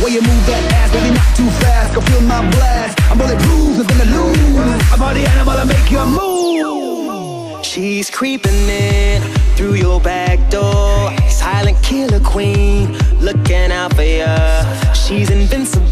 way you move that ass, baby, not too fast. Go feel my blast. I'm bulletproof, nothing to lose. I'm on the animal to make you move. She's creeping in through your back door. Silent killer queen, looking out for ya. She's invincible.